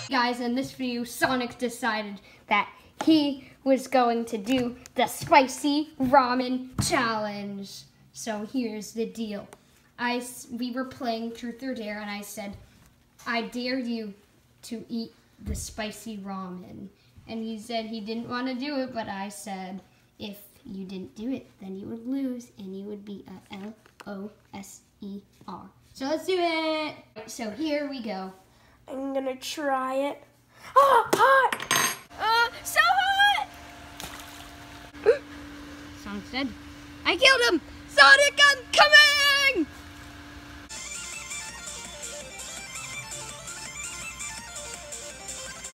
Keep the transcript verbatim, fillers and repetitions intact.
Guys, in this video, Sonic decided that he was going to do the spicy ramen challenge. So here's the deal. I, we were playing Truth or Dare, and I said, I dare you to eat the spicy ramen. And he said he didn't want to do it, but I said, if you didn't do it, then you would lose, and you would be a L O S E R. So let's do it. So here we go. I'm gonna try it. Oh, hot! Uh, so hot! Sonic said, I killed him! Sonic, I'm coming!